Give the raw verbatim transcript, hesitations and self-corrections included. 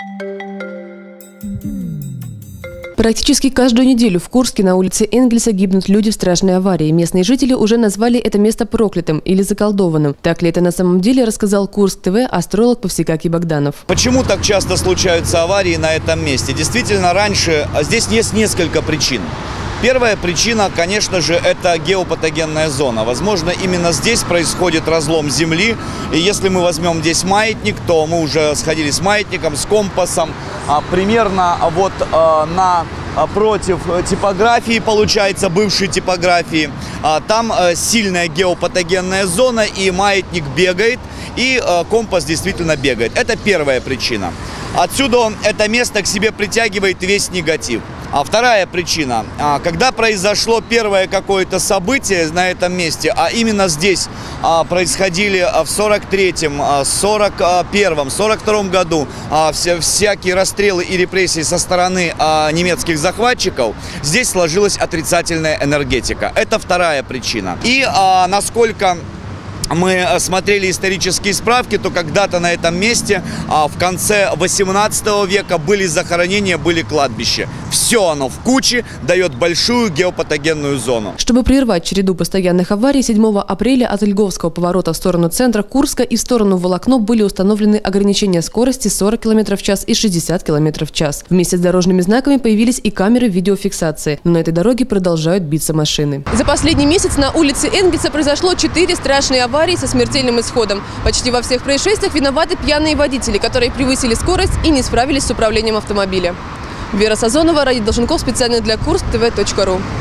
Практически каждую неделю в Курске на улице Энгельса гибнут люди в страшной аварии. Местные жители уже назвали это место проклятым или заколдованным. Так ли это на самом деле, рассказал Курск ТВ астролог Повсекакий Богданов. Почему так часто случаются аварии на этом месте? Действительно, раньше здесь есть несколько причин. Первая причина, конечно же, это геопатогенная зона. Возможно, именно здесь происходит разлом Земли. И если мы возьмем здесь маятник, то мы уже сходили с маятником, с компасом. А, примерно вот а, на против типографии, получается, бывшей типографии. А, там а, сильная геопатогенная зона, и маятник бегает, и а, компас действительно бегает. Это первая причина. Отсюда он, это место к себе притягивает весь негатив. А вторая причина, когда произошло первое какое-то событие на этом месте, а именно здесь происходили в сорок третьем, сорок первом, сорок втором году всякие расстрелы и репрессии со стороны немецких захватчиков, здесь сложилась отрицательная энергетика. Это вторая причина. И насколько мы смотрели исторические справки, то когда-то на этом месте а, в конце восемнадцатого века были захоронения, были кладбища. Все оно в куче дает большую геопатогенную зону. Чтобы прервать череду постоянных аварий, седьмого апреля от Льговского поворота в сторону центра Курска и в сторону Волокно были установлены ограничения скорости сорок километров в час и шестьдесят километров в час. Вместе с дорожными знаками появились и камеры видеофиксации. Но на этой дороге продолжают биться машины. За последний месяц на улице Энгельса произошло четыре страшные аварии со смертельным исходом. Почти во всех происшествиях виноваты пьяные водители, которые превысили скорость и не справились с управлением автомобиля. Вера Сазонова, Раид Долженков, специально для Курск ТВ точка ру.